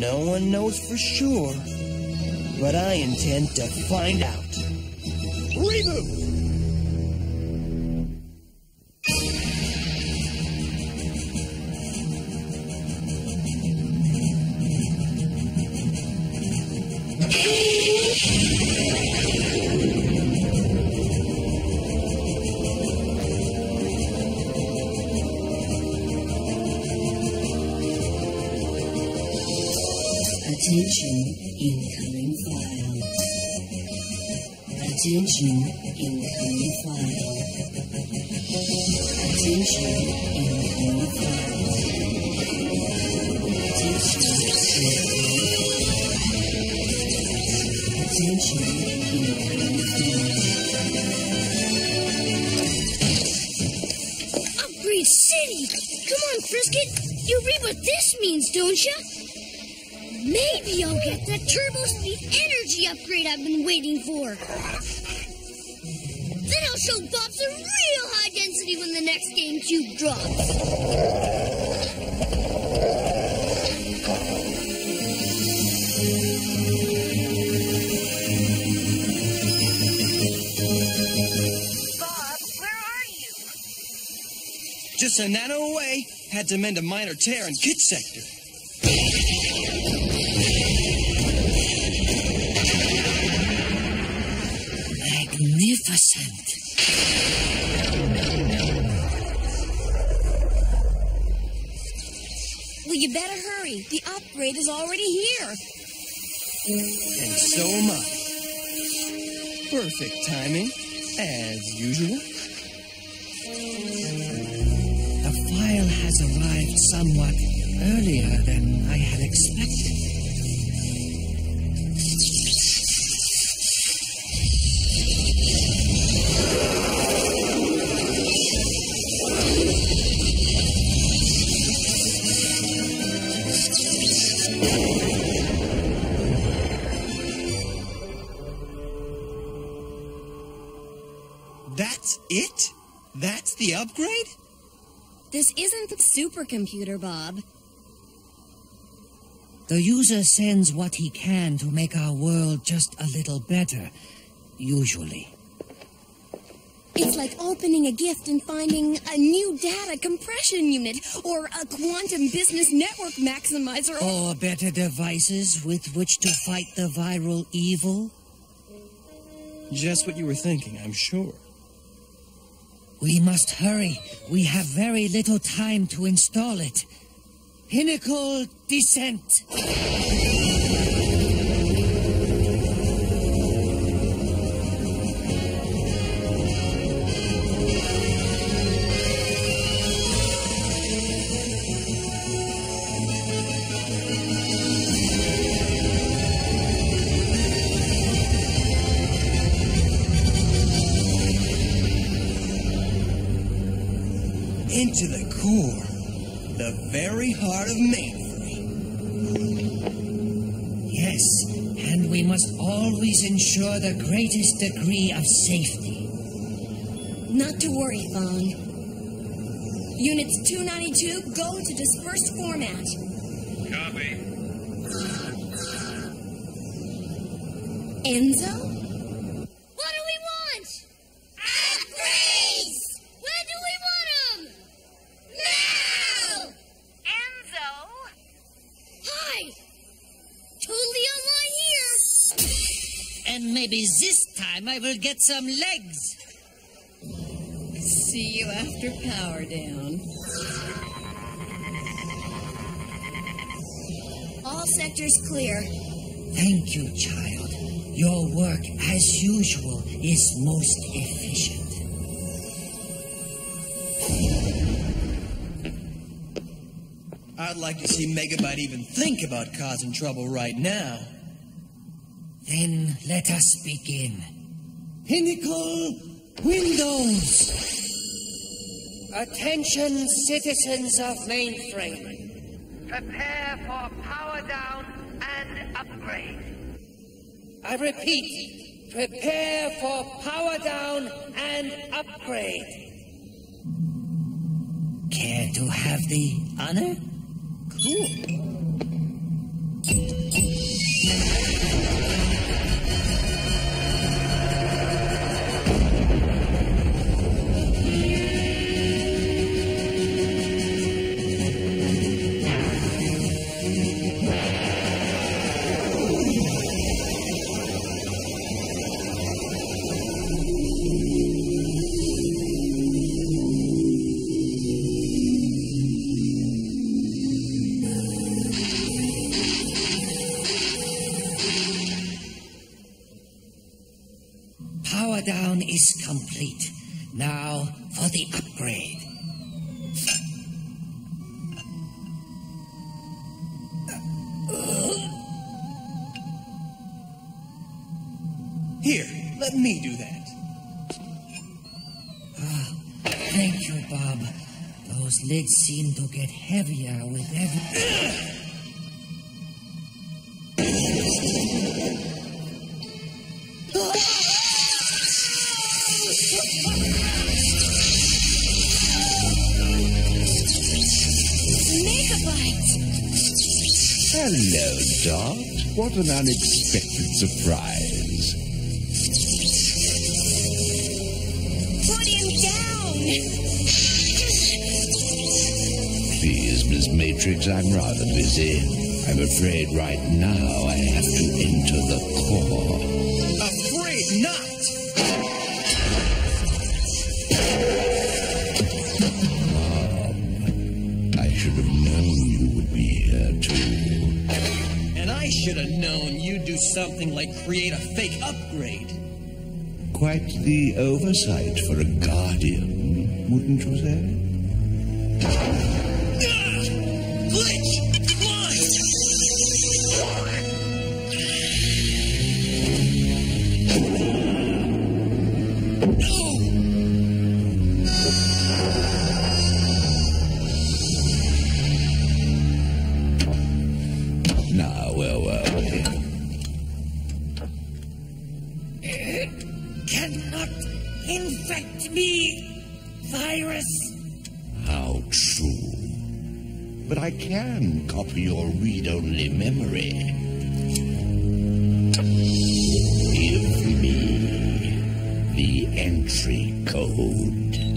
No one knows for sure, but I intend to find out. Reboot! Attention, incoming file. Attention, incoming file. Attention, incoming file. Attention, incoming file. Upgrade City! Come on, Frisket! You read what this means, don't you? Maybe I'll get that turbo speed energy upgrade I've been waiting for. Then I'll show Bobs a real high density when the next GameCube drops. Bob, where are you? Just a nano away. Had to mend a minor tear in Kit Sector. Magnificent. Well, you better hurry. The upgrade is already here. And so am I. Perfect timing, as usual. The file has arrived somewhat earlier than I had expected. That's it? That's the upgrade? This isn't the supercomputer, Bob. The user sends what he can to make our world just a little better, usually. It's like opening a gift and finding a new data compression unit, or a quantum business network maximizer, Or better devices with which to fight the viral evil. Just what you were thinking, I'm sure. We must hurry. We have very little time to install it. Pinnacle descent. Into the core, the very heart of mainframe. Yes, and we must always ensure the greatest degree of safety. Not to worry, Vaughn. Units 292, go to dispersed format. Copy. Enzo? What do we want? Upgrades! When do we want them? Now! Enzo? Hi! Totally online here! And maybe this time I will get some legs. See you after power down. All sectors clear. Thank you, child. Your work, as usual, is most efficient. I'd like to see Megabyte even think about causing trouble right now. Then let us begin. Pinnacle Windows! Attention, citizens of mainframe. Prepare for power down and upgrade. I repeat, prepare for power down and upgrade. Care to have the honor? Cool. power down is complete. Now for the upgrade. Here, let me do that. Thank you, Bob. Those lids seem to get heavier with every... Hello, Dot. What an unexpected surprise. Put him down! Please, Miss Matrix, I'm rather busy. I'm afraid right now I have to enter the core. Afraid not! I should have known you would be here, too. And I should have known you'd do something like create a fake upgrade. Quite the oversight for a guardian, wouldn't you say? Glitch! Climb! Now, where were we? It cannot infect me, virus. How true. But I can copy your read-only memory. Give me the entry code.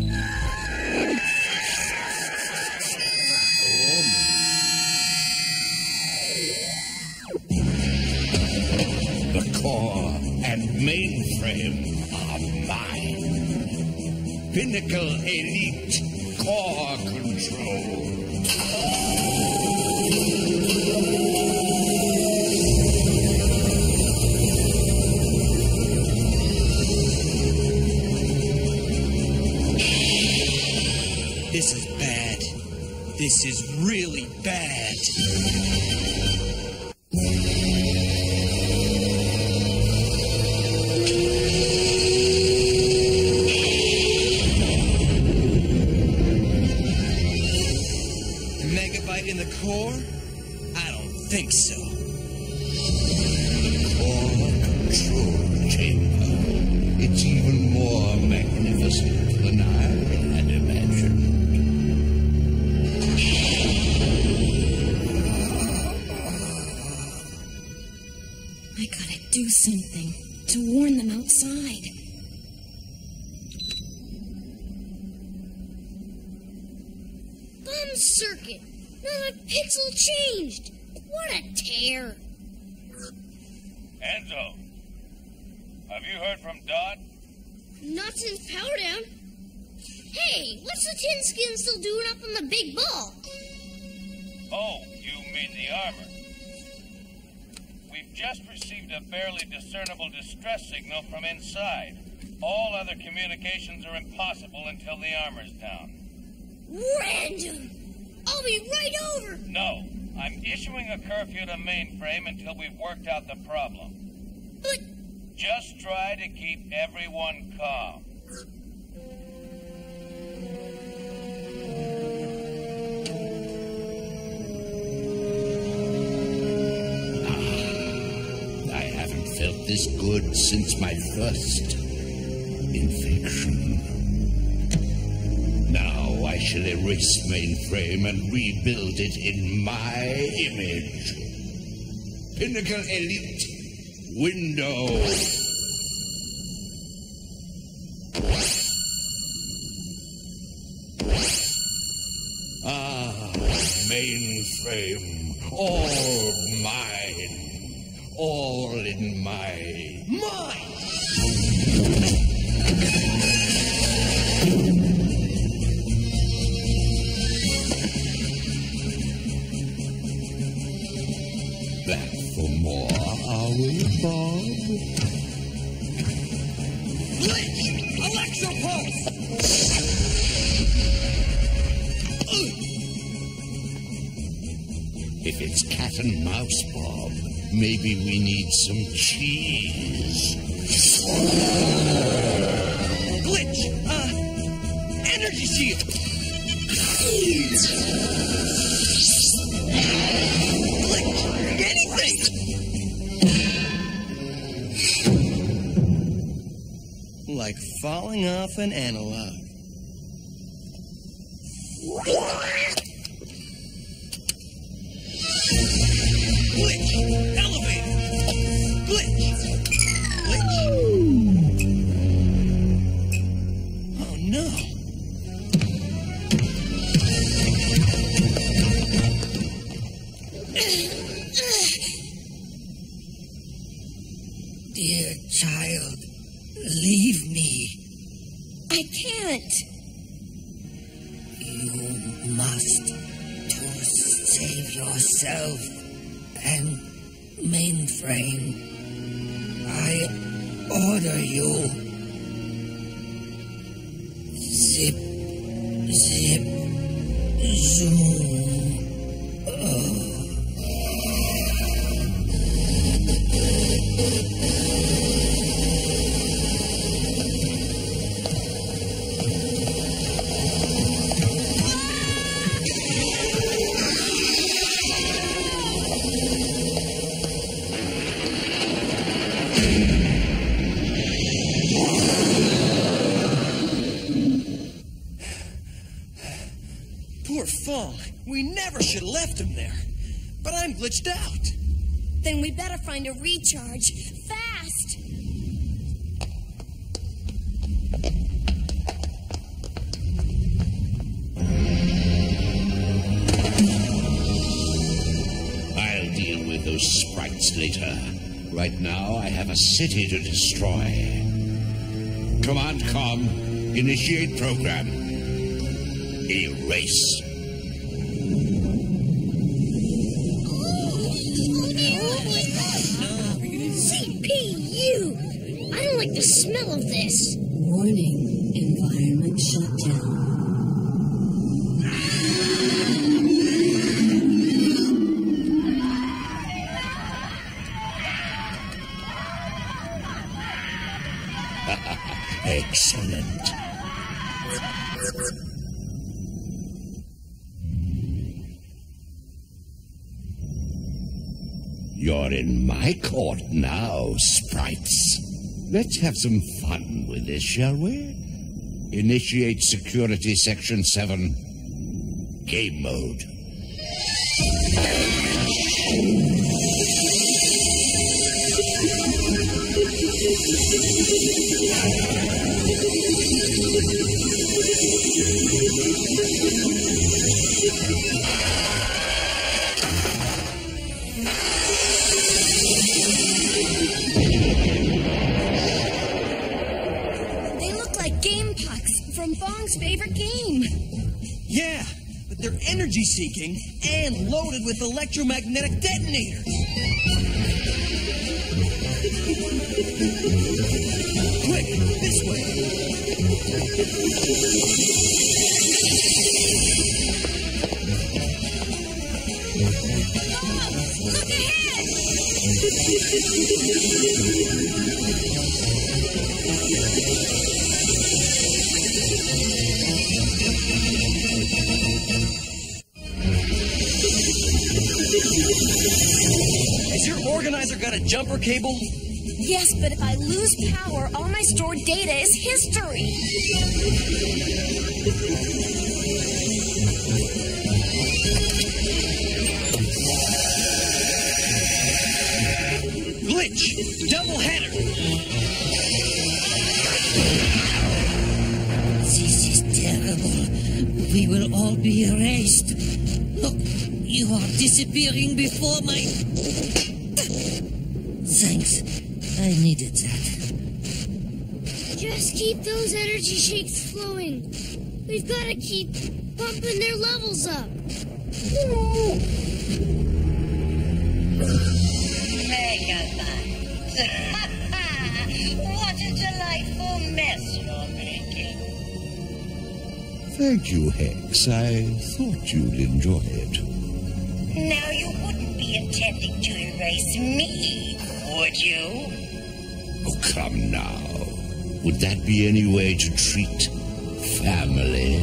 The core and mainframe are mine. Pinnacle Elite Core Control. This is bad. This is really bad. A megabyte in the core? I don't think so. Core Control Chamber. It's even more magnificent than I had imagined. I gotta do something to warn them outside. Bomb circuit! Not a pixel changed! What a tear! Enzo, have you heard from Dot? Not since Power Down. Hey, what's the tin skin still doing up on the big ball? Oh, you mean the armor. We've just received a barely discernible distress signal from inside. All other communications are impossible until the armor's down. Random! I'll be right over! No, I'm issuing a curfew to mainframe until we've worked out the problem. But Just try to keep everyone calm. I haven't felt this good since my first infection. Now I shall erase mainframe and rebuild it in my image. Pinnacle Elite Window. Mainframe, all mine, all in my Mine! Back for more, are we, Bob? Glitch! Electropulse! If it's cat and mouse, Bob, maybe we need some cheese. Glitch! Energy shield! Glitch! Anything! Like falling off an analog. Glitch! Elevator! Glitch! Glitch! Oh no! Dear child, leave me. I can't. You must to save yourself and Mainframe. I order you. Zip, zip, zoom. Poor Fong. We never should have left him there. But I'm glitched out. Then we better find a recharge. Fast! I'll deal with those sprites later. Right now, I have a city to destroy. Command Com, initiate program. Erase. CPU! I don't like the smell of this. Warning, environment shut down. Excellent. You're in my court now, sprites. Let's have some fun with this, shall we? Initiate Security Section 7. Game mode. They look like game pucks from Bong's favorite game. Yeah, but they're energy seeking and loaded with electromagnetic detonators. Quick, this way. Look ahead! Has your organizer got a jumper cable? Yes, but if I lose power, all my stored data is history. Glitch! Double header! This is terrible. We will all be erased. Look, you are disappearing before my... Thanks. I needed that. Just keep those energy shakes flowing. We've got to keep pumping their levels up. Megabytes. What a delightful Thank you, Hex. I thought you'd enjoy it. Now, you wouldn't be intending to erase me, would you? Oh, come now. Would that be any way to treat family?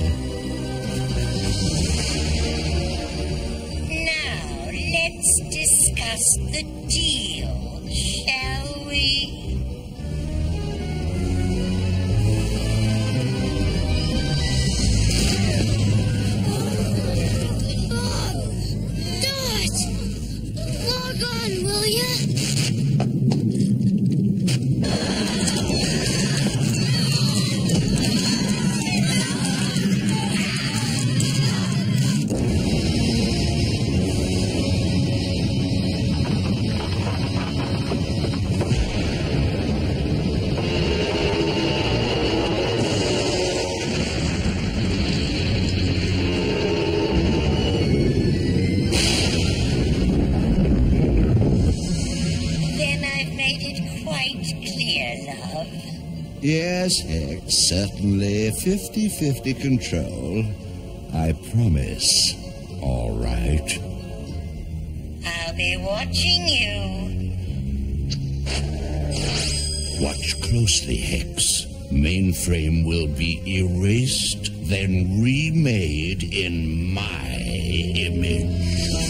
Now, let's discuss the deal, shall we? Log on, will ya? Yes, Hex, certainly 50-50 control. I promise. All right. I'll be watching you. Watch closely, Hex. Mainframe will be erased, then remade in my image.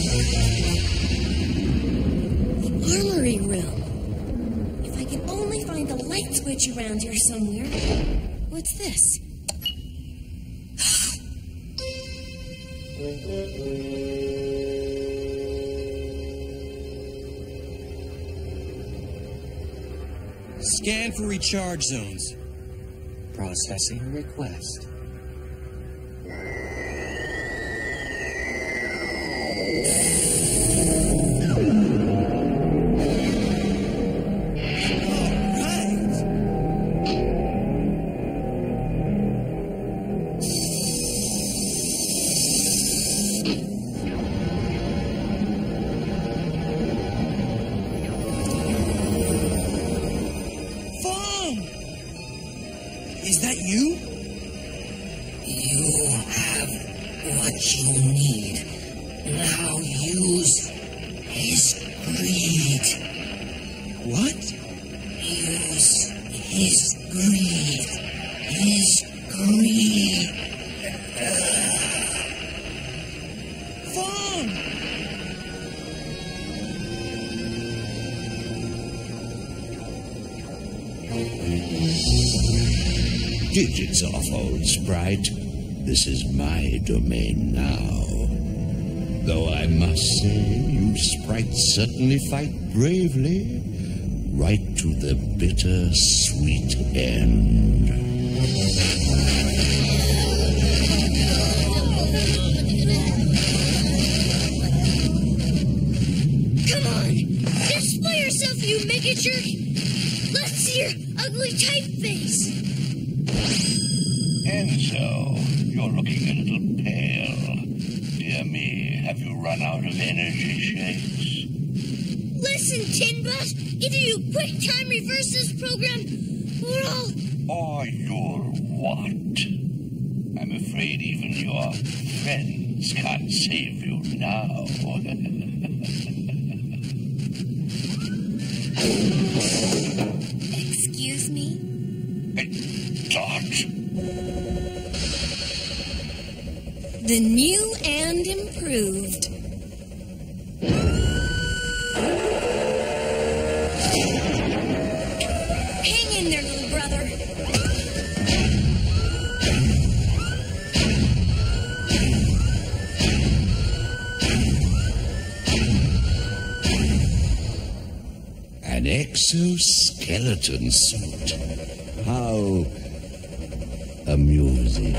Armory room. If I can only find the light switch around here somewhere. What's this? Scan for recharge zones. Processing request. Is that you? You have what you need. Now use his greed. What? Use his greed. His greed. Fawn! Digits off, old sprite. This is my domain now. Though I must say, you sprites certainly fight bravely, right to the bitter sweet end. Come on! Display yourself, you mega jerk! Let's see your ugly typeface! Enzo, you're looking a little pale. Dear me, have you run out of energy shakes? Listen, Tinbutt, either you quick time reverse this program, or I'll... Or you'll what? I'm afraid even your friends can't save you now. Excuse me? Dot. The new and improved. Hang in there, little brother. An exoskeleton suit. How amusing.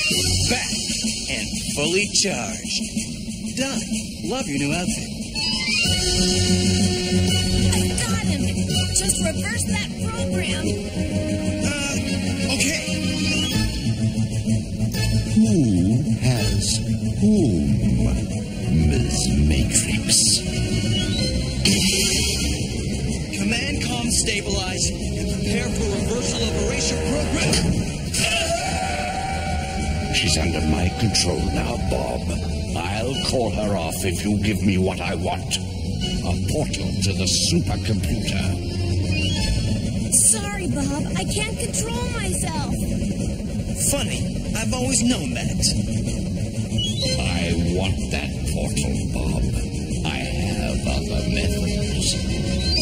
Back and fully charged. Doc, love your new outfit. I got him. Just reverse that program. Okay. Who has whom, Ms. Matrix? Command comm stabilize and prepare for reversal of erasure program. She's under my control now, Bob. I'll call her off if you give me what I want. A portal to the supercomputer. Sorry, Bob. I can't control myself. Funny, I've always known that. I want that portal, Bob. I have other methods.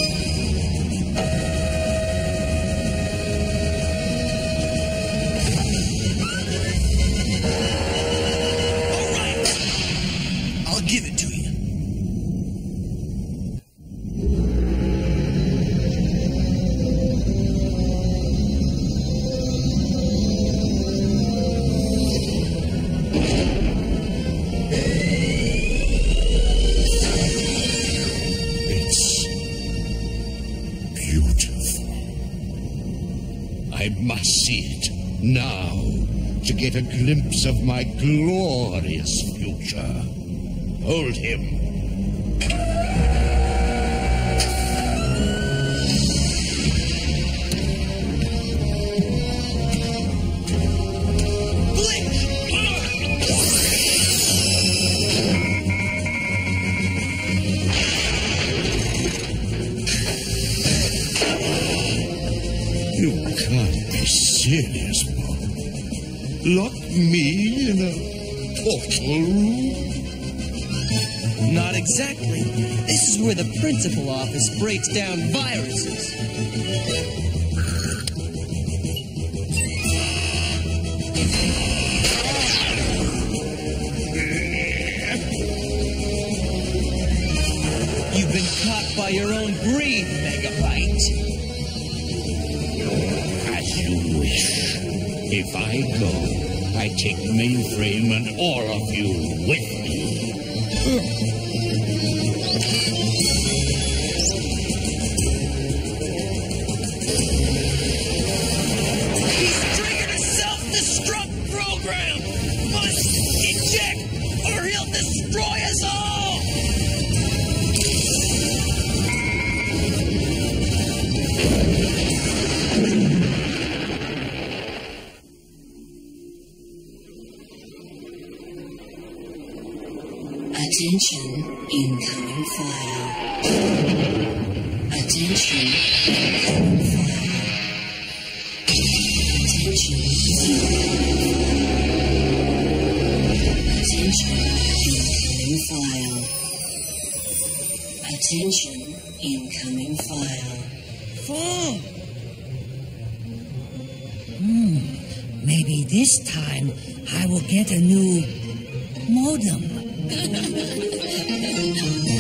Give it to you. It's beautiful. I must see it now to get a glimpse of my glorious future. Hold him. You can't be serious, Bob. Lock me in a portal room? Not exactly. This is where the principal office breaks down viruses. You've been caught by your own greed, Megabyte. As you wish. If I go, I take Mainframe and all of you with me. He's triggering a self-destruct program! Must eject or he'll destroy us all! Attention, incoming file. Attention, incoming file. Attention, incoming file. Attention, incoming file. Phone! Maybe this time I will get a new modem.